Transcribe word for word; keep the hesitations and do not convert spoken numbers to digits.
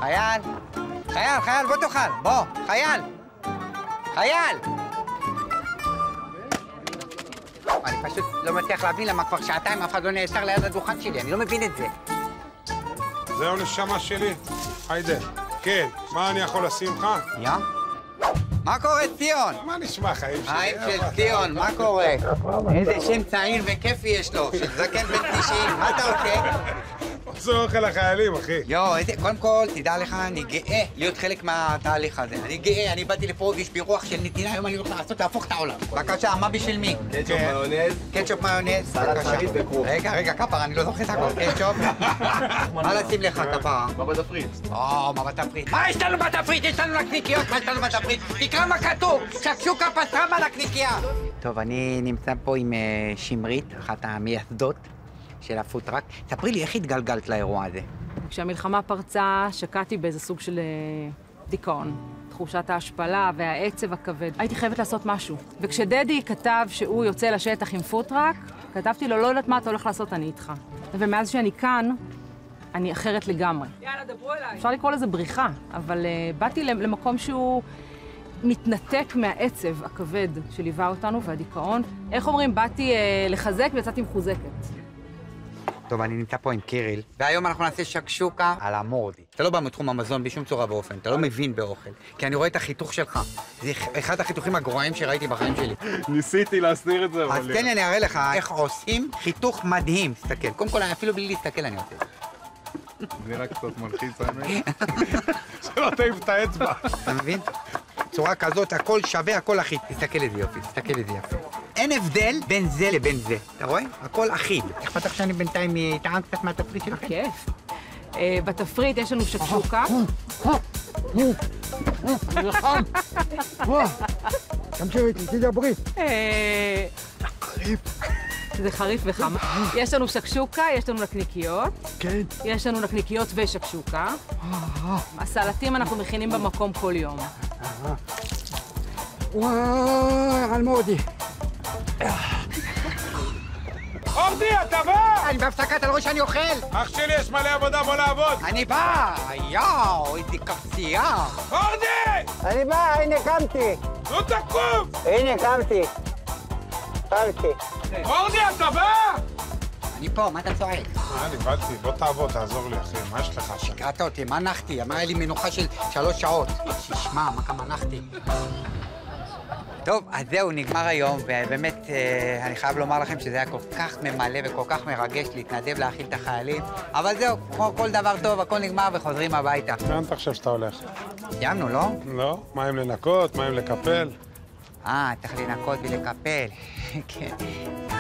חייל, חייל, חייל, בוא תאכל, בוא, חייל, חייל! אני פשוט לא מצליח להבין למה כבר שעתיים אף אחד לא נעצר ליד הדוכן שלי, אני לא מבין את זה. זהו נשמה שלי. היידה, כן, מה אני יכול לשים לך? יא? מה קורה, ציון? מה נשמע, חיים שלי? חיים של ציון, מה קורה? איזה שם צעיר וכיפי יש לו, של זקן בן תשעים, מה אתה עושה? עושה אוכל לחיילים, אחי. יואו, איזה, קודם כל, תדע לך, אני גאה להיות חלק מהתהליך הזה. אני גאה, אני באתי לפה ויש בי רוח של נתינה, היום אני הולך לעשות, להפוך את העולם. בבקשה, מה בשביל מי? קטשופ מיונז. קטשופ מיונז, סלט חריף וכרוב. רגע, רגע, כפרה, אני לא זוכר את הכל, קטשופ. מה לשים לך, כפרה? מה בתפריט? או, מה בתפריט? מה יש לנו בתפריט? יש לנו נקניקיות, מה יש לנו בתפריט? תקרא מה כתוב, שקשוקה פסטרמה נקניקייה. טוב, אני נמצא פה עם שמרית, אחת המייסדות של הפוטראק. ספרי לי, איך התגלגלת לאירוע הזה? כשהמלחמה פרצה, שקעתי באיזה סוג של דיכאון. תחושת ההשפלה והעצב הכבד. הייתי חייבת לעשות משהו. וכשדדי כתב שהוא יוצא לשטח עם פוטראק, כתבתי לו, לא יודעת מה אתה הולך לעשות, אני איתך. ומאז שאני כאן, אני אחרת לגמרי. יאללה, דברו אליי. אפשר לקרוא לזה בריחה, אבל uh, באתי למקום שהוא מתנתק מהעצב הכבד שליווה אותנו והדיכאון. איך אומרים, באתי uh, לחזק ויצאתי מחוזקת. טוב, אני נמצא פה עם קיריל, והיום אנחנו נעשה שקשוקה על המורדי. אתה לא בא מתחום המזון בשום צורה ואופן, אתה לא מבין באוכל, כי אני רואה את החיתוך שלך. זה אחד החיתוכים הגרועים שראיתי בחיים שלי. ניסיתי להסתיר את זה, אבל... אז תן לי, אני אראה לך איך עושים חיתוך מדהים. תסתכל, קודם כל, אפילו בלי להסתכל אני עושה את זה. זה רק קצת מלחיץ, האמת. שלא תעיף את האצבע. אתה מבין? צורה כזאת, הכל שווה, הכל אחיד. תסתכל איזה יופי, תסתכל איזה יופי. אין הבדל בין זה לבין זה, אתה רואה? הכל אחיד. איך פתח שאני בינתיים טעם קצת מהתפריט שלכם? כיף. בתפריט יש לנו שקשוקה. נלחם! תמשיך איתי, תדברי. חריף. זה חריף וחם. יש לנו שקשוקה, יש לנו נקניקיות. כן. יש לנו נקניקיות ושקשוקה. הסלטים אנחנו מכינים במקום כל יום. וואי, על מורדי. אורדי, אתה בא! אני בהפסקה, אתה לא רואה שאני אוכל? אח שלי, יש מלא עבודה, בוא לעבוד! אני בא! יואו, איזה קפצייה! אורדי! אני בא, הנה קמתי. נו תקום! הנה קמתי. קמתי. אורדי, אתה בא! אני פה, מה אתה צועק? אה, נבלתי, בוא תעבוד, תעזור לי, אחי, מה יש לך שם? קראת אותי, מה נחתי? אמרה לי מנוחה של שלוש שעות. תשמע, מה כמה נחתי? טוב, אז זהו, נגמר היום, ובאמת, אני חייב לומר לכם שזה היה כל כך ממלא וכל כך מרגש להתנדב להאכיל את החיילים, אבל זהו, כמו כל דבר טוב, הכל נגמר וחוזרים הביתה. לאן אתה חושב שאתה הולך? סיימנו, לא? לא, מים לנקות, מים לקפל. אה, צריך לנקות ולקפל. כן.